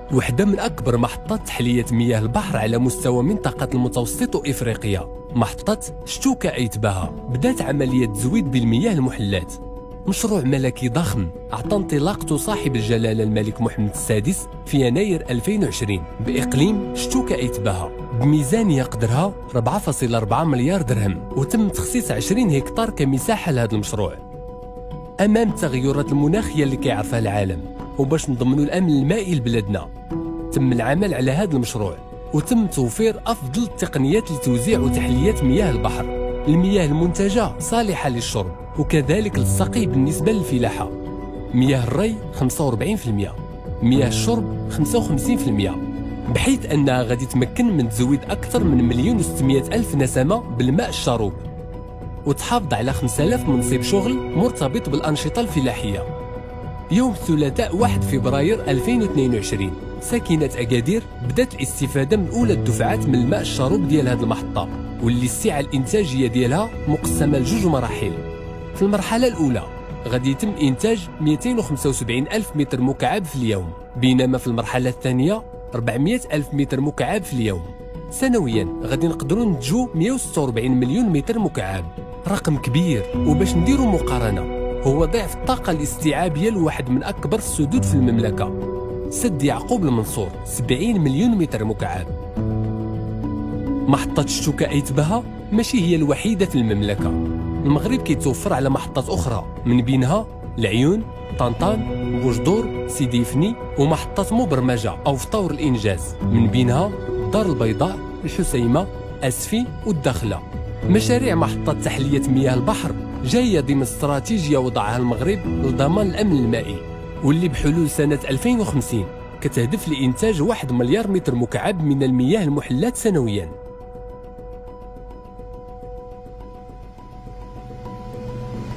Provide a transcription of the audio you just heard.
واحدة من أكبر محطات تحلية مياه البحر على مستوى منطقة المتوسط وإفريقيا، محطة شتوكا أيتباها، بدات عملية تزويد بالمياه المحلات. مشروع ملكي ضخم أعطى انطلاقته صاحب الجلالة الملك محمد السادس في يناير 2020 بإقليم شتوكا أيتباها بميزانية قدرها 4.4 مليار درهم، وتم تخصيص 20 هكتار كمساحة لهذا المشروع. أمام التغيرات المناخية اللي كيعرفها العالم وباش نضمنوا الأمن المائي لبلادنا، تم العمل على هذا المشروع وتم توفير أفضل التقنيات لتوزيع وتحلية مياه البحر. المياه المنتجة صالحة للشرب وكذلك للسقي بالنسبة للفلاحة. مياه الري 45%، مياه الشرب 55%، بحيث أنها غادي تمكن من تزويد أكثر من 1,600,000 نسمة بالماء الشروب، وتحافظ على 5,000 منصب شغل مرتبط بالأنشطة الفلاحية. يوم الثلاثاء 1 فبراير 2022 ساكنة أكادير بدات الاستفادة من أولى الدفعات من الماء الشروب ديال هذه المحطة، واللي السعة الإنتاجية ديالها مقسمة لجوج مراحل. في المرحلة الأولى غادي يتم إنتاج 275,000 متر مكعب في اليوم، بينما في المرحلة الثانية 400,000 متر مكعب في اليوم. سنويا غادي نقدروا ننتجوا 146 مليون متر مكعب، رقم كبير. وباش نديروا مقارنة، هو ضعف الطاقة الاستيعابية لواحد من أكبر السدود في المملكة، سد يعقوب المنصور 70 مليون متر مكعب. محطة شتوكا أيتباها ماشي هي الوحيدة في المملكة، المغرب كيتوفر على محطات أخرى من بينها العيون، طنطان، بوجدور، سيدي فني، ومحطات مبرمجة أو في طور الإنجاز من بينها الدار البيضاء، الحسيمة، أسفي والدخلة. مشاريع محطة تحلية مياه البحر جاية ضمن استراتيجية وضعها المغرب لضمان الأمن المائي، واللي بحلول سنة 2050 كتهدف لإنتاج 1 مليار متر مكعب من المياه المحلات سنوياً.